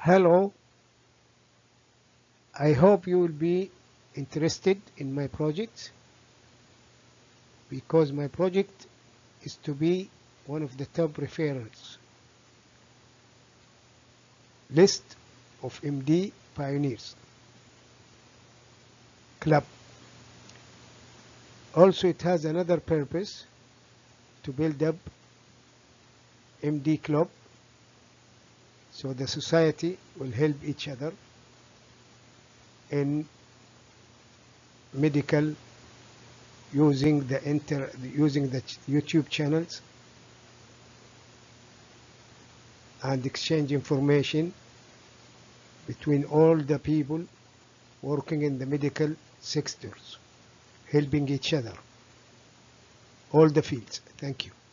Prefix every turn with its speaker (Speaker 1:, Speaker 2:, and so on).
Speaker 1: Hello, I hope you will be interested in my project because my project is to be one of the top referrals list of MD Pioneers Club. Also, it has another purpose to build up MD Club so the society will help each other in medical using the YouTube channels and exchange information between all the people working in the medical sectors, helping each other, all the fields. Thank you.